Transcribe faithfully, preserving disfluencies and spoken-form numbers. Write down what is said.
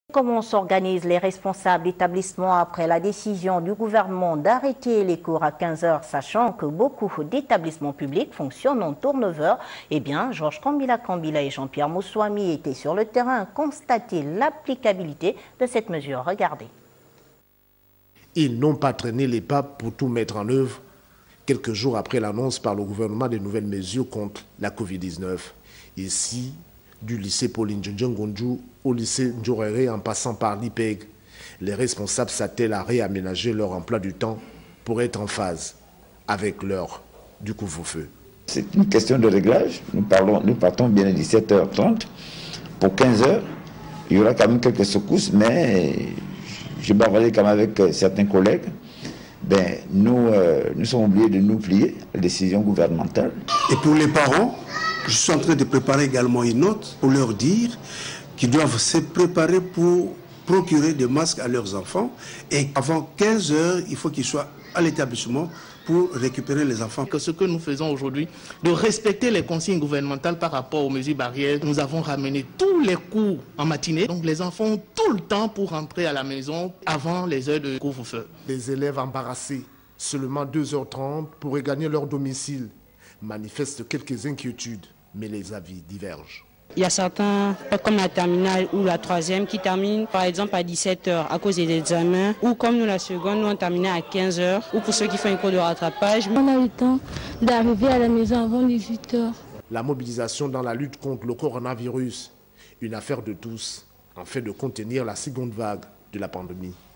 Comment s'organisent les responsables d'établissements après la décision du gouvernement d'arrêter les cours à quinze heures, sachant que beaucoup d'établissements publics fonctionnent en turnover? Eh bien, Georges Kambila Kambila et Jean-Pierre Moussoami étaient sur le terrain constater l'applicabilité de cette mesure. Regardez. Ils n'ont pas traîné les papes pour tout mettre en œuvre quelques jours après l'annonce par le gouvernement des nouvelles mesures contre la covid dix-neuf. Ici, du lycée Pauline Djondjongondjou au lycée Ndjorere en passant par l'I P E G, les responsables s'attellent à réaménager leur emploi du temps pour être en phase avec l'heure du couvre-feu. C'est une question de réglage. Nous, parlons, nous partons bien à dix-sept heures trente. Pour quinze heures, il y aura quand même quelques secousses, mais je bavardais quand même avec certains collègues. Ben, nous, euh, nous sommes obligés de nous plier à la décision gouvernementale. Et pour les parents, je suis en train de préparer également une note pour leur dire qu'ils doivent se préparer pour procurer des masques à leurs enfants. Et avant quinze heures, il faut qu'ils soient à l'établissement pour récupérer les enfants. Que ce que nous faisons aujourd'hui, de respecter les consignes gouvernementales par rapport aux mesures barrières, nous avons ramené tous les cours en matinée. Donc les enfants ont tout le temps pour rentrer à la maison avant les heures de couvre-feu. Les élèves embarrassés, seulement deux heures trente pour regagner leur domicile, manifestent quelques inquiétudes, mais les avis divergent. Il y a certains, comme la terminale ou la troisième, qui terminent par exemple à dix-sept heures à cause des examens, ou comme nous la seconde, nous on terminait à quinze heures, ou pour ceux qui font un cours de rattrapage. On a le temps d'arriver à la maison avant dix-huit heures. La mobilisation dans la lutte contre le coronavirus, une affaire de tous, en fait de contenir la seconde vague de la pandémie.